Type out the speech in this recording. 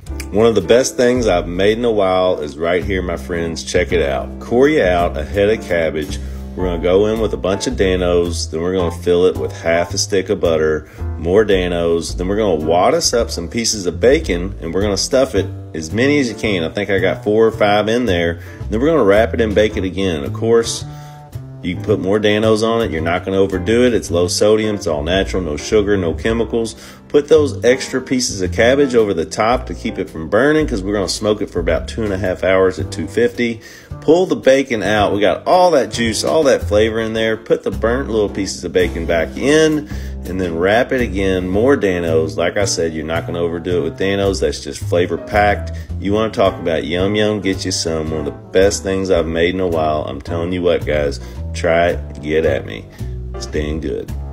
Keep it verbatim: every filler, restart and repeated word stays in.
One of the best things I've made in a while is right here, my friends. Check it out. Core out a head of cabbage. We're going to go in with a bunch of Danos. Then we're going to fill it with half a stick of butter, more Danos. Then we're going to wad us up some pieces of bacon, and we're going to stuff it as many as you can. I think I got four or five in there. Then we're going to wrap it and bake it again. Of course, you can put more Danos on it. You're not going to overdo it. It's low sodium. It's all natural. No sugar, no chemicals. Put those extra pieces of cabbage over the top to keep it from burning, because we're going to smoke it for about two and a half hours at two fifty. Pull the bacon out. We got all that juice, all that flavor in there. Put the burnt little pieces of bacon back in, and then wrap it again. More Danos. Like I said, you're not going to overdo it with Danos. That's just flavor packed. You want to talk about yum yum, get you some. One of the best things I've made in a while. I'm telling you what, guys. Try it. Get at me. It's dang good.